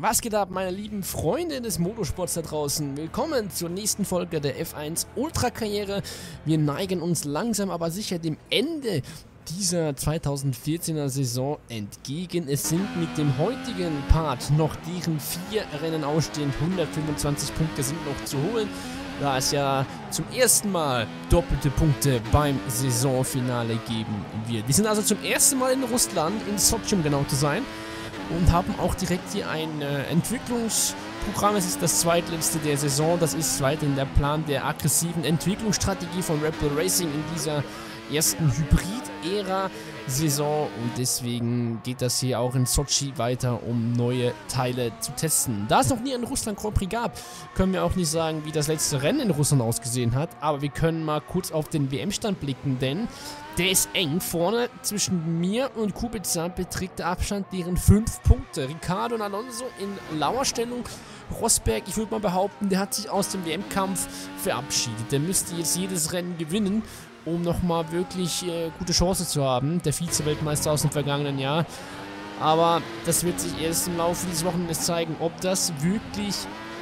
Was geht ab, meine lieben Freunde des Motorsports da draußen? Willkommen zur nächsten Folge der F1 Ultra Karriere. Wir neigen uns langsam aber sicher dem Ende dieser 2014er Saison entgegen. Es sind mit dem heutigen Part noch deren 4 Rennen ausstehend. 125 Punkte sind noch zu holen, da es ja zum ersten Mal doppelte Punkte beim Saisonfinale geben wird. Wir sind also zum ersten Mal in Russland, in Sochi um genau zu sein, und haben auch direkt hier ein Entwicklungsprogramm. Es ist das zweitletzte der Saison. Das ist weiterhin der Plan der aggressiven Entwicklungsstrategie von Red Bull Racing in dieser ersten Hybrid-Ära-Saison. Und deswegen geht das hier auch in Sochi weiter, um neue Teile zu testen. Da es noch nie einen Russland Grand Prix gab, können wir auch nicht sagen, wie das letzte Rennen in Russland ausgesehen hat. Aber wir können mal kurz auf den WM-Stand blicken, denn der ist eng. Vorne zwischen mir und Kubica beträgt der Abstand deren 5 Punkte. Ricciardo und Alonso in lauer Stellung. Rosberg, ich würde mal behaupten, der hat sich aus dem WM-Kampf verabschiedet. Der müsste jetzt jedes Rennen gewinnen, um nochmal wirklich gute Chance zu haben. Der Vize-Weltmeister aus dem vergangenen Jahr. Aber das wird sich erst im Laufe dieses Wochenendes zeigen, ob das wirklich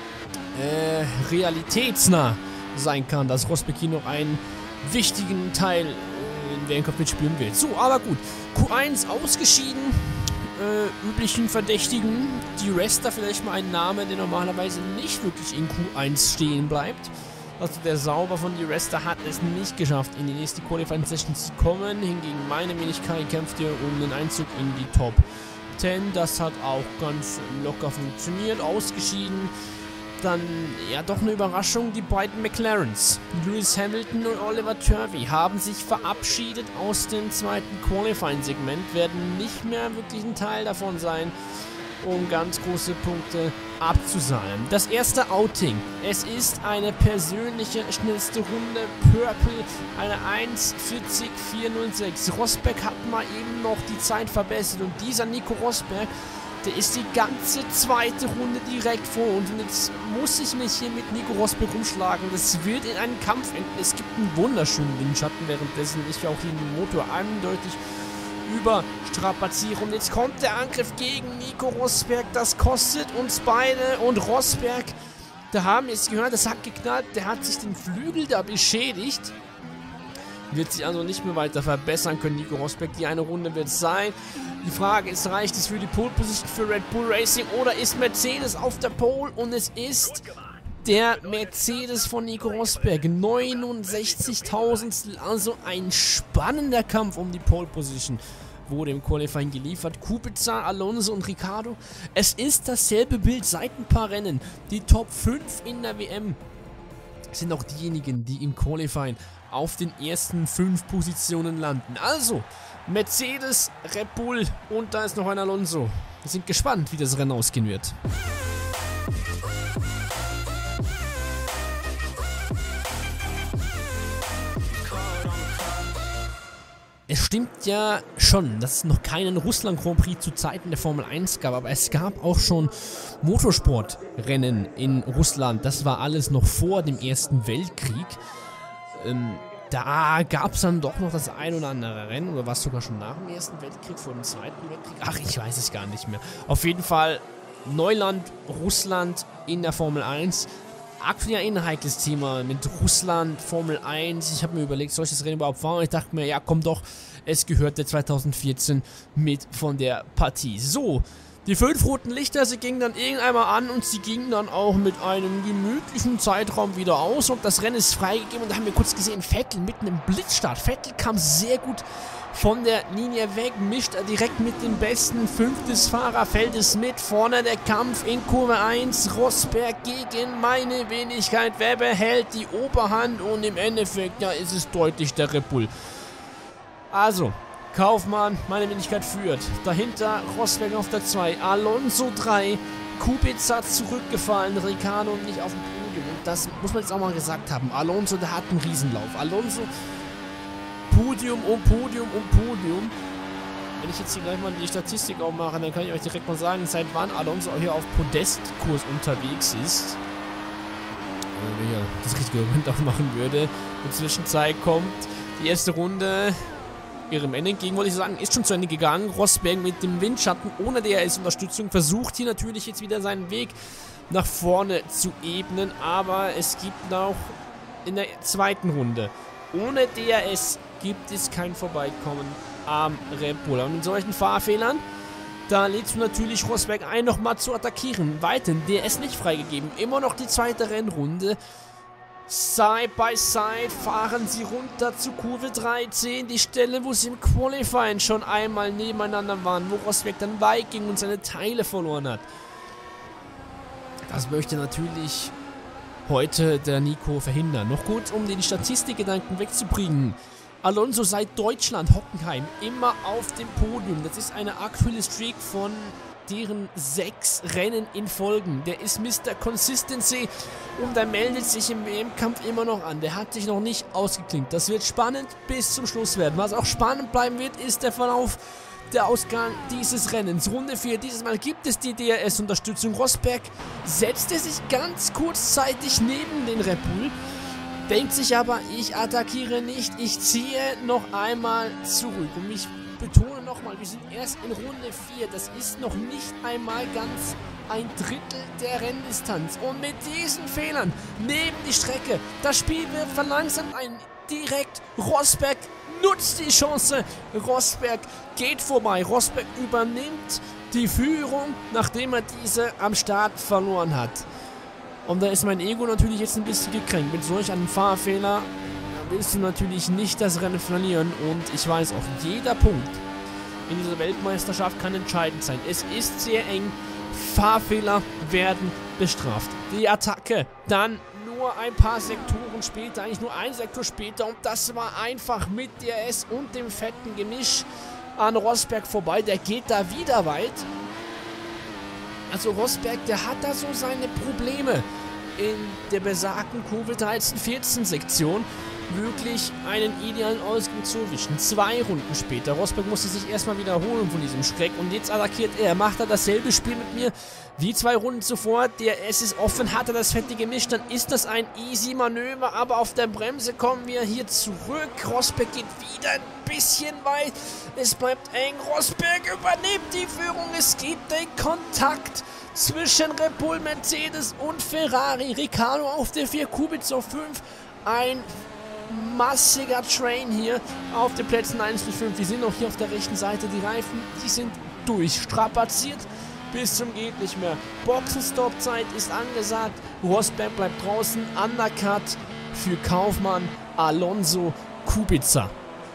realitätsnah sein kann, dass Rosberg hier noch einen wichtigen Teil in WM-Cup mitspielen will. So, aber gut. Q1 ausgeschieden. Üblichen Verdächtigen. Die Resta, vielleicht mal ein Name, der normalerweise nicht wirklich in Q1 stehen bleibt. Also der Sauber von die Resta hat es nicht geschafft, in die nächste Qualifying Session zu kommen. Hingegen meine Wenigkeit kämpft hier um den Einzug in die Top 10. Das hat auch ganz locker funktioniert. Ausgeschieden. Dann, ja, doch eine Überraschung, die beiden McLarens, Lewis Hamilton und Oliver Turvey, haben sich verabschiedet aus dem zweiten Qualifying-Segment, werden nicht mehr wirklich ein Teil davon sein, um ganz große Punkte abzusahnen. Das erste Outing, es ist eine persönliche schnellste Runde, Purple, eine 1:40.406. Rosberg hat mal eben noch die Zeit verbessert und dieser Nico Rosberg, der ist die ganze zweite Runde direkt vor uns. Und jetzt muss ich mich hier mit Nico Rosberg rumschlagen. Das wird in einen Kampf enden. Es gibt einen wunderschönen Windschatten, währenddessen ich auch den Motor eindeutig überstrapaziere. Und jetzt kommt der Angriff gegen Nico Rosberg. Das kostet uns beide. Und Rosberg, da haben wir es gehört, das hat geknallt. Der hat sich den Flügel da beschädigt. Wird sich also nicht mehr weiter verbessern können, Nico Rosberg. Die eine Runde wird es sein. Die Frage ist, reicht es für die Pole Position für Red Bull Racing oder ist Mercedes auf der Pole? Und es ist der Mercedes von Nico Rosberg. 69.000, also ein spannender Kampf um die Pole Position wurde im Qualifying geliefert. Kubica, Alonso und Ricciardo. Es ist dasselbe Bild seit ein paar Rennen. Die Top 5 in der WM sind auch diejenigen, die im Qualifying auf den ersten 5 Positionen landen. Also, Mercedes, Red Bull und da ist noch ein Alonso. Wir sind gespannt, wie das Rennen ausgehen wird. Es stimmt ja schon, dass es noch keinen Russland Grand Prix zu Zeiten der Formel 1 gab, aber es gab auch schon Motorsportrennen in Russland. Das war alles noch vor dem Ersten Weltkrieg. Da gab es dann doch noch das ein oder andere Rennen, oder war es sogar schon nach dem Ersten Weltkrieg, vor dem Zweiten Weltkrieg? Ach, ich weiß es gar nicht mehr. Auf jeden Fall Neuland, Russland in der Formel 1. Aktuell ein heikles Thema mit Russland, Formel 1. Ich habe mir überlegt, soll ich das Rennen überhaupt fahren? Ich dachte mir, ja komm doch, es gehörte 2014 mit von der Partie. So, die 5 roten Lichter, sie gingen dann irgendwann an und sie gingen dann auch mit einem gemütlichen Zeitraum wieder aus und das Rennen ist freigegeben und da haben wir kurz gesehen, Vettel mitten im Blitzstart. Vettel kam sehr gut von der Linie weg, mischt direkt mit dem besten 5. Fahrerfeldes mit. Vorne der Kampf in Kurve 1. Rosberg gegen meine Wenigkeit. Wer behält die Oberhand? Und im Endeffekt, ja, ist es deutlich der Red Bull. Also, Kaufmann, meine Wenigkeit führt. Dahinter Rosberg auf der 2. Alonso 3. Kubica zurückgefallen. Ricciardo nicht auf dem Podium. Und das muss man jetzt auch mal gesagt haben. Alonso, der hat einen Riesenlauf. Alonso Podium um Podium um Podium. Wenn ich jetzt hier gleich mal die Statistik aufmache, dann kann ich euch direkt mal sagen, seit wann Alonso hier auf Podestkurs unterwegs ist. Wenn ich das richtige Moment aufmachen würde. Die Zwischenzeit kommt die erste Runde ihrem Ende entgegen, wollte ich sagen, ist schon zu Ende gegangen. Rosberg mit dem Windschatten ohne DRS-Unterstützung versucht hier natürlich jetzt wieder seinen Weg nach vorne zu ebnen, aber es gibt noch in der zweiten Runde ohne DRS gibt es kein Vorbeikommen am Red Bull. Und in solchen Fahrfehlern, da lädst du natürlich Rosberg ein, nochmal zu attackieren. Weiterhin DRS nicht freigegeben. Immer noch die zweite Rennrunde. Side by Side fahren sie runter zu Kurve 13. Die Stelle, wo sie im Qualifying schon einmal nebeneinander waren, wo Rosberg dann weit ging und seine Teile verloren hat. Das möchte natürlich heute der Nico verhindern. Noch kurz, um den Statistikgedanken wegzubringen. Alonso seit Deutschland, Hockenheim, immer auf dem Podium. Das ist eine aktuelle Streak von deren 6 Rennen in Folgen. Der ist Mr. Consistency und der meldet sich im WM-Kampf immer noch an. Der hat sich noch nicht ausgeklinkt. Das wird spannend bis zum Schluss werden. Was auch spannend bleiben wird, ist der Verlauf, der Ausgang dieses Rennens. Runde 4, dieses Mal gibt es die DRS-Unterstützung. Rosberg setzte sich ganz kurzzeitig neben den Red Bull. Denkt sich aber, ich attackiere nicht, ich ziehe noch einmal zurück. Und ich betone nochmal, wir sind erst in Runde 4. Das ist noch nicht einmal ganz ein Drittel der Renndistanz. Und mit diesen Fehlern neben die Strecke, das Spiel wird verlangsamt ein. Direkt Rosberg nutzt die Chance. Rosberg geht vorbei. Rosberg übernimmt die Führung, nachdem er diese am Start verloren hat. Und da ist mein Ego natürlich jetzt ein bisschen gekränkt. Mit solch einem Fahrfehler willst du natürlich nicht das Rennen verlieren. Und ich weiß auch, jeder Punkt in dieser Weltmeisterschaft kann entscheidend sein. Es ist sehr eng. Fahrfehler werden bestraft. Die Attacke dann nur ein paar Sektoren später, eigentlich nur ein Sektor später. Und das war einfach mit DRS und dem fetten Gemisch an Rosberg vorbei. Der geht da wieder weit. Also Rosberg, der hat da so seine Probleme in der besagten Kurve 13-14 Sektion wirklich einen idealen Ausgang zu erwischen. 2 Runden später. Rosberg musste sich erstmal wiederholen von diesem Schreck und jetzt attackiert er. Macht er dasselbe Spiel mit mir wie 2 Runden zuvor. DRS ist offen, hat er das fette Gemisch, dann ist das ein easy Manöver, aber auf der Bremse kommen wir hier zurück. Rosberg geht wieder ein bisschen weit. Es bleibt eng. Rosberg übernimmt die Führung. Es gibt den Kontakt zwischen Red Bull, Mercedes und Ferrari. Ricciardo auf der 4, Kubica auf 5. Ein massiger Train hier auf den Plätzen 1 bis 5. Wir sind auch hier auf der rechten Seite. Die Reifen, die sind durchstrapaziert bis zum geht nicht mehr. Boxenstopp-Zeit ist angesagt. Rosberg bleibt draußen. Undercut für Kaufmann, Alonso, Kubica.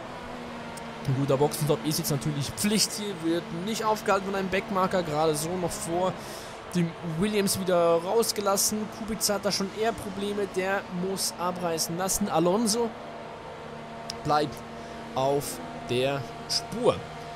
Ein guter Boxenstopp ist jetzt natürlich Pflicht hier. Wird nicht aufgehalten von einem Backmarker. Gerade so noch vor dem Williams wieder rausgelassen. Kubica hat da schon eher Probleme. Der muss abreißen lassen. Alonso bleibt auf der Spur.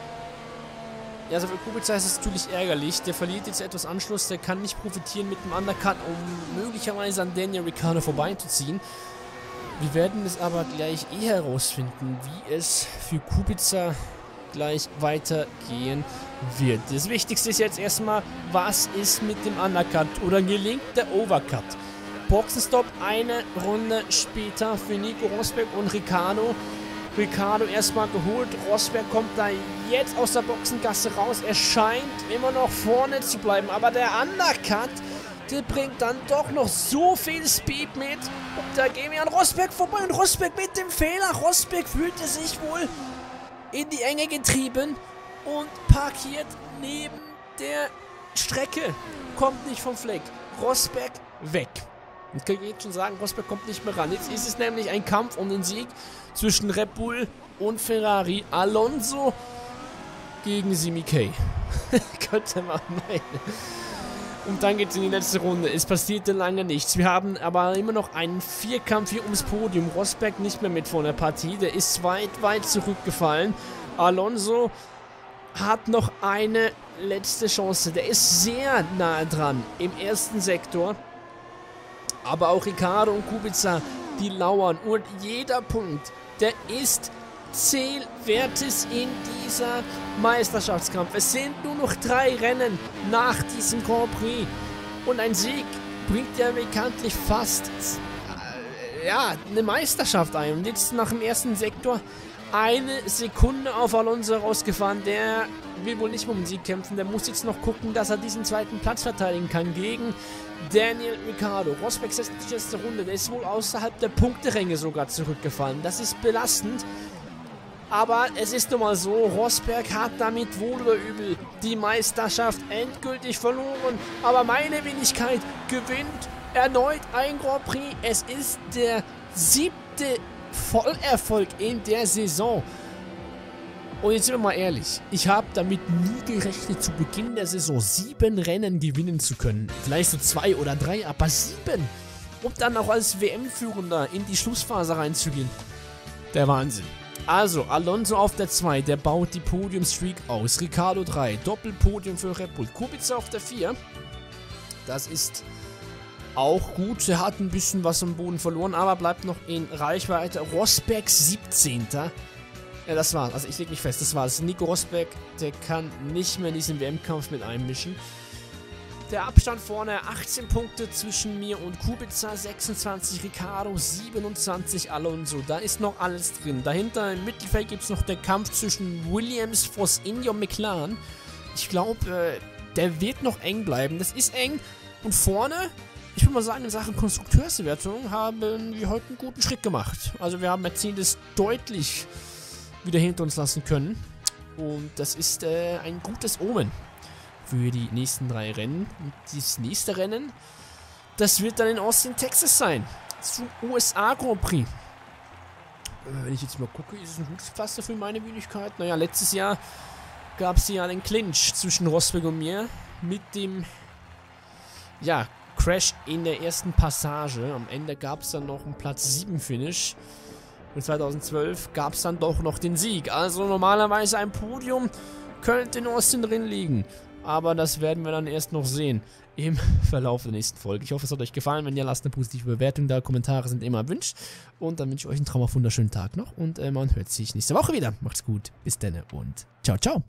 Ja, also für Kubica ist es natürlich ärgerlich. Der verliert jetzt etwas Anschluss. Der kann nicht profitieren mit dem Undercut, um möglicherweise an Daniel Ricciardo vorbeizuziehen. Wir werden es aber gleich herausfinden, wie es für Kubica gleich weitergehen wird. Das Wichtigste ist jetzt erstmal, was ist mit dem Undercut oder gelingt der Overcut? Boxenstopp eine Runde später für Nico Rosberg und Ricciardo. Ricciardo erstmal geholt. Rosberg kommt da jetzt aus der Boxengasse raus. Er scheint immer noch vorne zu bleiben, aber der Undercut, der bringt dann doch noch so viel Speed mit. Und da gehen wir an Rosberg vorbei und Rosberg mit dem Fehler. Rosberg fühlte sich wohl in die Enge getrieben und parkiert neben der Strecke. Kommt nicht vom Fleck. Rosberg weg. Ich kann jetzt schon sagen, Rosberg kommt nicht mehr ran. Jetzt ist es nämlich ein Kampf um den Sieg zwischen Red Bull und Ferrari. Alonso gegen Simi K. Könnte man meinen. Und dann geht es in die letzte Runde. Es passierte lange nichts. Wir haben aber immer noch einen Vierkampf hier ums Podium. Rosberg nicht mehr mit von der Partie. Der ist weit zurückgefallen. Alonso hat noch eine letzte Chance. Der ist sehr nahe dran im ersten Sektor. Aber auch Ricciardo und Kubica, die lauern. Und jeder Punkt, der ist Zählwertes in dieser Meisterschaftskampf. Es sind nur noch 3 Rennen nach diesem Grand Prix. Und ein Sieg bringt ja bekanntlich fast eine Meisterschaft ein. Und jetzt nach dem ersten Sektor eine Sekunde auf Alonso rausgefahren. Der will wohl nicht mehr um den Sieg kämpfen. Der muss jetzt noch gucken, dass er diesen zweiten Platz verteidigen kann gegen Daniel Ricciardo. Rosberg 60. Runde. Der ist wohl außerhalb der Punkteränge sogar zurückgefallen. Das ist belastend. Aber es ist nun mal so, Rosberg hat damit wohl oder übel die Meisterschaft endgültig verloren. Aber meine Wenigkeit gewinnt erneut ein Grand Prix. Es ist der 7. Vollerfolg in der Saison. Und jetzt sind wir mal ehrlich, ich habe damit nie gerechnet, zu Beginn der Saison 7 Rennen gewinnen zu können. Vielleicht so 2 oder 3, aber 7. Um dann auch als WM-Führender in die Schlussphase reinzugehen. Der Wahnsinn. Also, Alonso auf der 2, der baut die Podiumstreak aus. Ricciardo 3, Doppelpodium für Red Bull. Kubica auf der 4. Das ist auch gut. Er hat ein bisschen was am Boden verloren, aber bleibt noch in Reichweite. Rosberg 17. Ja, das war's. Also ich lege mich fest, das war's. Nico Rosberg, der kann nicht mehr in diesen WM-Kampf mit einmischen. Der Abstand vorne, 18 Punkte zwischen mir und Kubica, 26, Ricciardo, 27, Alonso. Da ist noch alles drin. Dahinter im Mittelfeld gibt es noch den Kampf zwischen Williams, Force India und McLaren. Ich glaube, der wird noch eng bleiben. Das ist eng. Und vorne, ich würde mal sagen, in Sachen Konstrukteurswertung haben wir heute einen guten Schritt gemacht. Also wir haben Mercedes deutlich wieder hinter uns lassen können. Und das ist ein gutes Omen für die nächsten 3 Rennen. Und dieses nächste Rennen, das wird dann in Austin, Texas sein. Zum USA Grand Prix. Wenn ich jetzt mal gucke, ist es ein gutes Pflaster für meine Wenigkeit. Naja, letztes Jahr gab es ja einen Clinch zwischen Rosberg und mir mit dem, ja, Crash in der ersten Passage. Am Ende gab es dann noch einen Platz 7 Finish. Und 2012 gab es dann doch noch den Sieg. Also normalerweise ein Podium könnte in Austin drin liegen. Aber das werden wir dann erst noch sehen im Verlauf der nächsten Folge. Ich hoffe, es hat euch gefallen. Wenn ja, lasst eine positive Bewertung da. Kommentare sind immer erwünscht. Und dann wünsche ich euch einen traumhaft wunderschönen Tag noch. Und man hört sich nächste Woche wieder. Macht's gut. Bis dann und ciao, ciao.